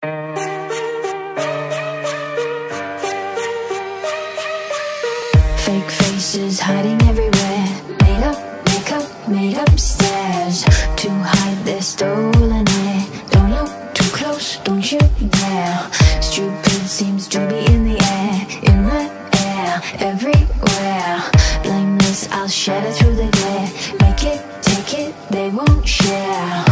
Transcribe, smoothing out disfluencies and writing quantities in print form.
Fake faces hiding everywhere, made up makeup, made up stares to hide their stolen air. Don't look too close, don't you dare. Stupid seems to be in the air, everywhere. Blameless, I'll shatter through the glare. Make it, take it, they won't share.